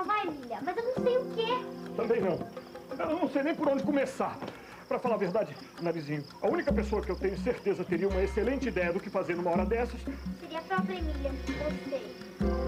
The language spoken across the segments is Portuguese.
vai, Emília, mas eu não sei o quê. Também não. Eu não sei nem por onde começar. Pra falar a verdade, Narizinho, a única pessoa que eu tenho certeza teria uma excelente ideia do que fazer numa hora dessas... Seria a própria Emília, eu sei.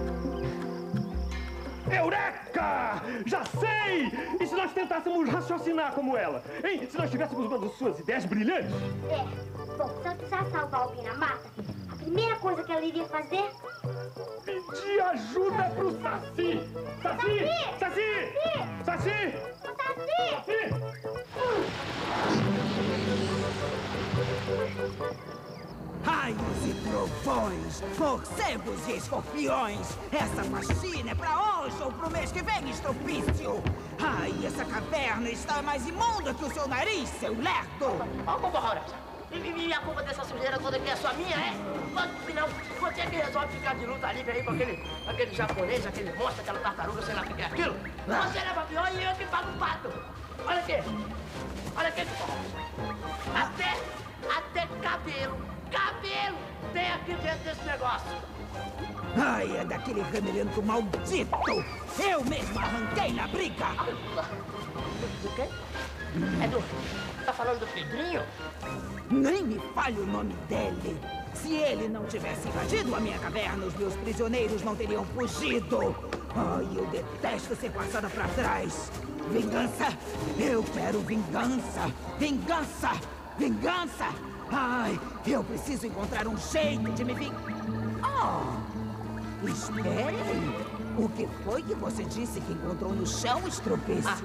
Eureka! Já sei! E se nós tentássemos raciocinar como ela? Hein? Se nós tivéssemos uma das suas ideias brilhantes? Bom, se eu precisar salvar alguém na mata, a primeira coisa que ela iria fazer... Pedir ajuda pro Saci! Saci! Saci! Saci! Saci! Saci! Raios e trovões, morcegos e escorpiões. Essa faxina é pra hoje ou pro mês que vem, estropício. Ai, essa caverna está mais imunda que o seu nariz, seu lerdo. Ó, Cocorora, e a culpa dessa sujeira toda aqui é só minha, é? Mas no final, você é que resolve ficar de luta livre aí com aquele japonês, aquele monstro, aquela tartaruga, sei lá o que é aquilo. Você leva pior e eu que pago o pato. Olha aqui, Cocorora. Até cabelo tem aqui dentro desse negócio. Ai, é daquele remelento maldito. Eu mesmo arranquei na briga. Do quê? Tá falando do Pedrinho? Nem me fale o nome dele. Se ele não tivesse invadido a minha caverna, os meus prisioneiros não teriam fugido. Ai, eu detesto ser passada pra trás. Vingança! Eu quero vingança! Vingança! Vingança! Ai, eu preciso encontrar um jeito de me vingar. Oh, espere aí. O que foi que você disse que encontrou no chão, estropício?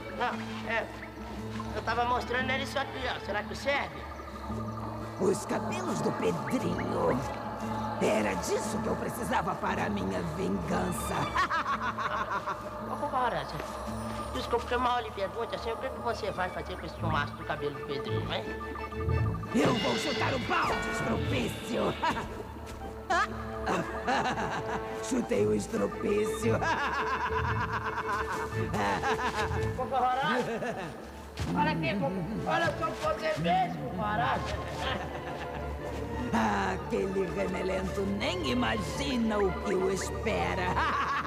Eu tava mostrando ele isso aqui, ó. Será que serve? Os cabelos do Pedrinho. Era disso que eu precisava para a minha vingança. Ô, Cocorora, desculpa que eu mal lhe pergunto assim, o que você vai fazer com esse chumaço do cabelo do Pedrinho, hein? Eu vou chutar o balde, estropício. Chutei o estropício. Cocorora, olha aqui, olha só o que você fez, Cocorora. Aquele remelento nem imagina o que o espera.